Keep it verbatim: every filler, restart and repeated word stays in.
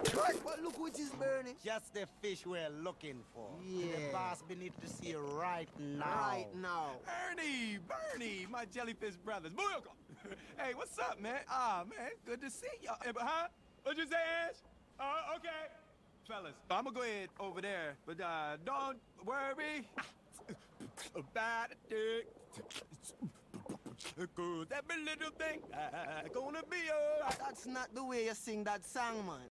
But look what is burning. Just the fish we're looking for. Yeah. The boss beneath the sea right now. Right now. Ernie, Bernie, my jellyfish brothers. Hey, what's up, man? Ah, man, good to see y'all. Huh? What'd you say, Ash? Uh, okay. Fellas, I'm gonna go ahead over there, but uh, don't worry about it. Cause every little thing uh, gonna be alright. That's not the way you sing that song, man.